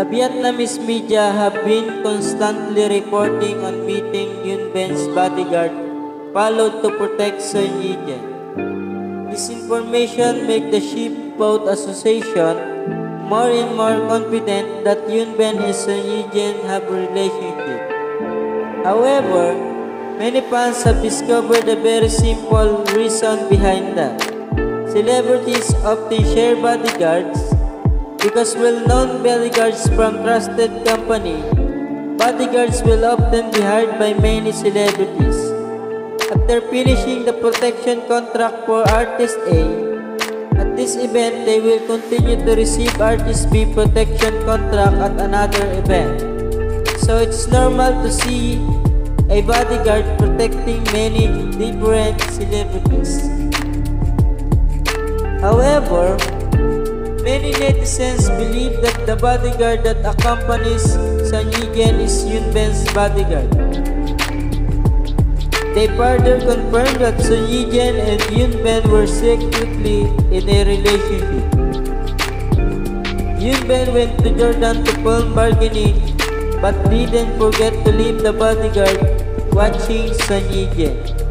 Vietnamese media have been constantly reporting on meeting Yun Ben's bodyguard followed to protect Sun Yee-jen. This information make the Shipboat Association more and more confident that Yun Ben and Sun Yee-jen have a relationship. However, many fans have discovered a very simple reason behind that. Celebrities often share bodyguards because well-known bodyguards from trusted company. Bodyguards will often be hired by many celebrities. After finishing the protection contract for Artist A, at this event they will continue to receive Artist B protection contract at another event. So it's normal to see a bodyguard protecting many different celebrities. However, many netizens believe that the bodyguard that accompanies Sun Yee-jen is Yun Ben's bodyguard. They further confirmed that Sun Yee-jen and Yun Ben were secretly in a relationship. Yun Ben went to Jordan to film bargaining but didn't forget to leave the bodyguard watching Sun Yee-jen.